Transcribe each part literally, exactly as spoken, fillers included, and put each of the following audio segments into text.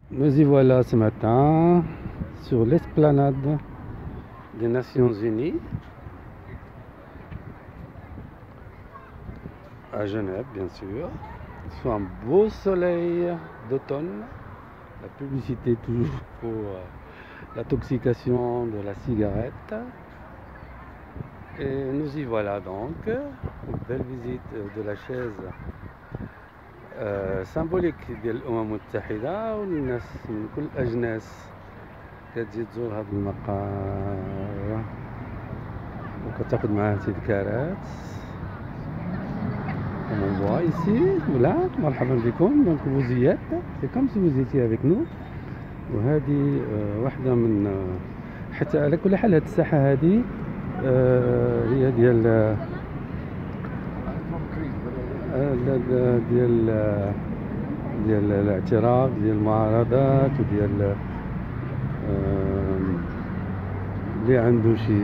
Nous y voilà ce matin sur l'esplanade des Nations Unies à Genève, bien sûr. Sous un beau soleil d'automne. La publicité toujours pour euh, l'intoxication de la cigarette. Et nous y voilà donc. Une belle visite de la chaise آه سامبوليك ديال الامم المتحده، والناس من كل الاجناس كتجي تزور هذا المقر وكتاخذ معاه تذكارات. On voit ici, voilà, مرحبا بكم. دونك vous y êtes, c'est comme si vous étiez avec nous. وهذه آه واحده من آه حتى على كل حال هذه الساحه هذه آه هي ديال ديال ديال الاعتراف، ديال المعارضات، وديال اللي عنده شي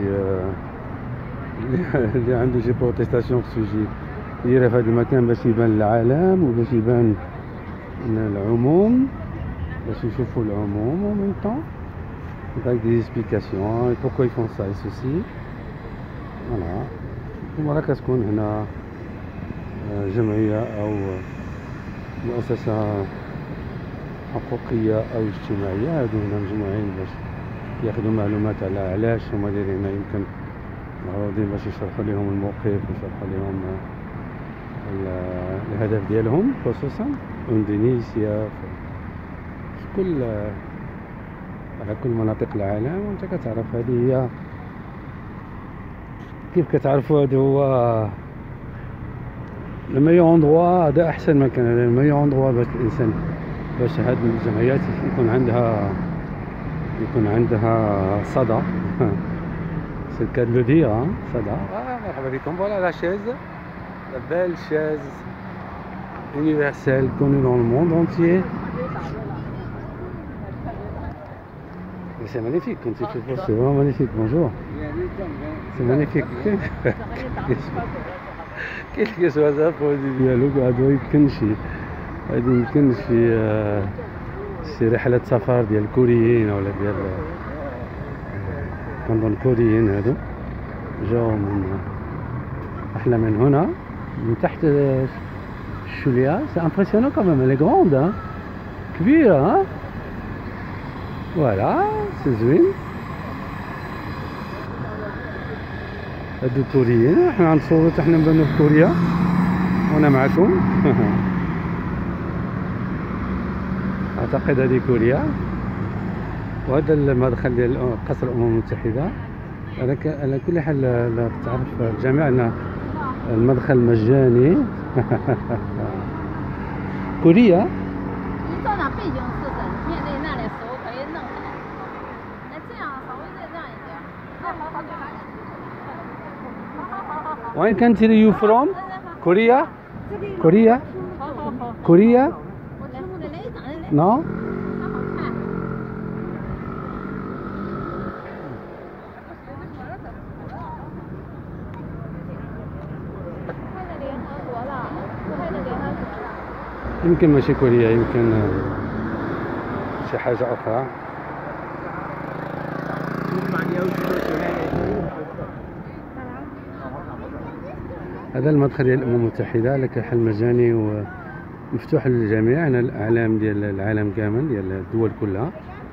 اللي عنده شي بروتيستاسيون خصو يجي يديرها في هذا المكان باش يبان للعالم وباش يبان العموم، باش يشوفوا العموم en même temps avec des explications et pourquoi ils font ça et ceci. Voilà. ومرة كتكون هنا جمعية أو مؤسسة حقوقية أو اجتماعية، هادو هنا مجموعين باش ياخدوا معلومات على علاش هما دايرين هنا، يمكن معروضين باش يشرحوا لهم الموقف ويشرحوا لهم الهدف ديالهم، خصوصا اندونيسيا في كل على كل مناطق العالم. وانت كتعرف هذه هي كيف كتعرفوا هذا هو الميور اندروا، هذا احسن مكان، هذا الميور اندروا باش الانسان باش هاد الجمعيات يكون عندها يكون عندها صدى. سي الكا دو لو دير صدى. آه مرحبا بكم. فوالا لا شيز، لا بيل شيز universelle connue dans le monde entier. C'est magnifique quand il fait beau, c'est vraiment magnifique. Bonjour. C'est magnifique. كيف كيسوا هذا البرودوي ديالو هادو يمكن شي هادو يمكن شي شي رحلة سفر ديال الكوريين ولا ديال كنظن الكوريين، هادو جاو من احنا من هنا من تحت الشوليا. سي امبرسيونون كوميم، الي غروند كبيرة ها. فوالا سي زوين. هادو الكوريين، حنا غنصورو حتى حنا نبانو في كوريا وانا معكم. اعتقد هذه كوريا. وهذا المدخل ديال قصر الامم المتحده. على على كل حال لا تعرف الجميع ان المدخل مجاني. كوريا Where country you from? Korea? Korea? Korea? No? يمكن ماشي كوريا، يمكن شي حاجة أخرى. هذا المدخل ديال الامم المتحده على كل حال مجاني ومفتوح للجميع، هنا الاعلام ديال العالم كامل ديال الدول كلها.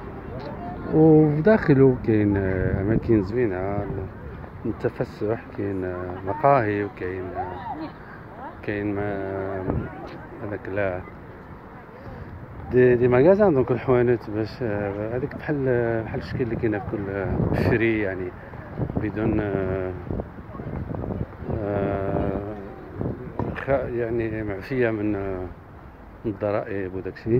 وداخله كاين اماكن زوينه للتفسح، كاين مقاهي وكاين كاين هذاك لا دي دي ماغازان، دونك الحوانت باش هذيك بحال بحال الشكل اللي كاينه في كل فري، يعني بدون يعني معفية من الضرائب وداكشي.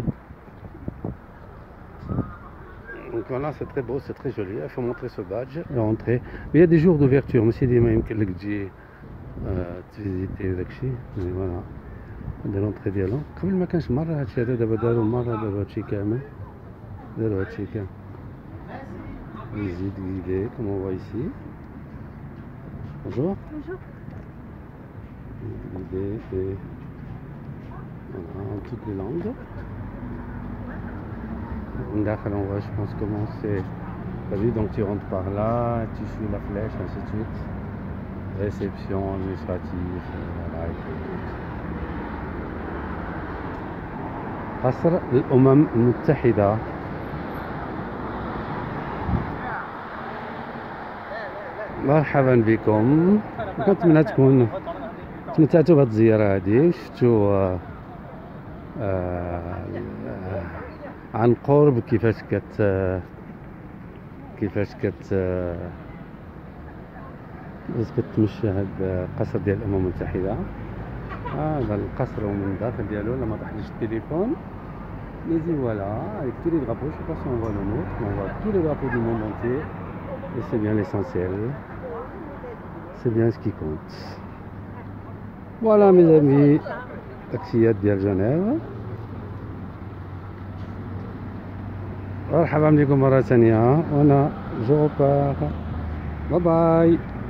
Donc voilà, c'est très beau, c'est très joli. Il faut montrer ce badge et rentrer. Mais il y a des jours d'ouverture, ماشي ديما يمكن لك تجي تفيزيتي وداكشي. فوالا هذا لونطري ديالو. قبل ما كانش مرة هادشي هذا، دابا دارو مرة، دارو هادشي كامل، دارو هادشي كامل. Visite guidée, comme on voit ici. Bonjour. Bonjour. Guidée et voilà, en toutes les langues. من داخل on voit je pense comment c'est. T'as vu, donc tu rentres par là, tu suis la flèche, ainsi de suite. Réception administrative, voilà et tout. قصر الأمم المتحدة. مرحبا بكم، كنتمنى تكون تمتعتوا بهذه الزيارة هذه، شفتوا آه آه عن قرب كيفاش كت آه كيفاش كت آه كيفاش كتمشى هاد القصر ديال الأمم المتحدة. هذا القصر ومن الداخل ديالو لما طاحليش التليفون. Mais y voilà, avec tous les drapeaux, je sais pas si on voit le nôtre, mais on voit tous les drapeaux du monde entier. Et c'est bien l'essentiel. C'est bien ce qui compte. Voilà mes amis, taxiyat ديال جنيف. مرحبا بكم مرة ثانية، وأنا جو بار. باي باي.